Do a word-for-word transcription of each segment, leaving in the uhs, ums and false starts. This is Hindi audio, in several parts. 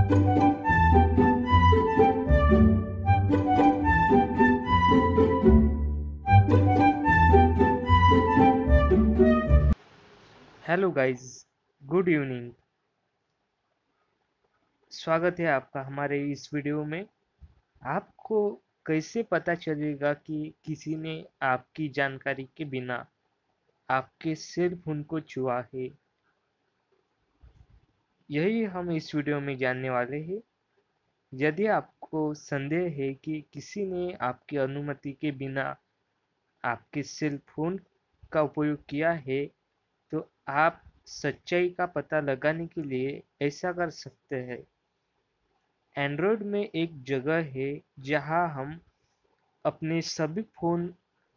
Hello guys, good evening. स्वागत है आपका हमारे इस वीडियो में। आपको कैसे पता चलेगा कि किसी ने आपकी जानकारी के बिना आपके सेल फोन को छुआ है, यही हम इस वीडियो में जानने वाले हैं। यदि आपको संदेह है कि किसी ने आपकी अनुमति के बिना आपके सेल फोन का उपयोग किया है, तो आप सच्चाई का पता लगाने के लिए ऐसा कर सकते हैं। एंड्रॉयड में एक जगह है जहां हम अपने सभी फोन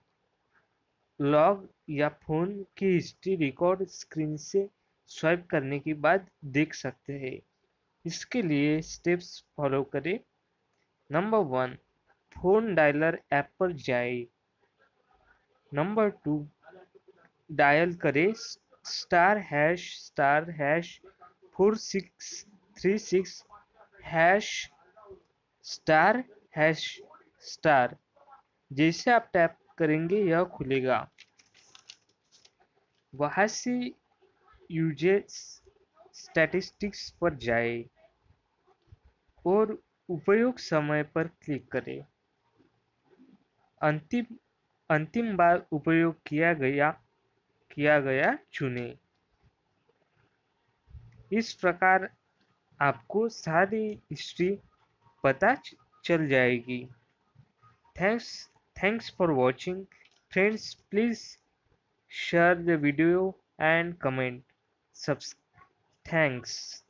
लॉग या फोन की हिस्ट्री रिकॉर्ड स्क्रीन से स्वाइप करने के बाद देख सकते हैं। इसके लिए स्टेप्स फॉलो करें। Number one, phone dialer app पर जाए। नंबर टू, डायल करें star hash star hash four six three six hash star hash star. जैसे आप टैप करेंगे यह खुलेगा। वहां से यूजेस स्टैटिस्टिक्स पर जाएं और उपयोग समय पर क्लिक करें। अंतिम अंतिम बार उपयोग किया गया किया गया चुनें। इस प्रकार आपको सारी हिस्ट्री पता चल जाएगी। Thanks thanks for watching friends. Please share the video and comment. Subs- Thanks.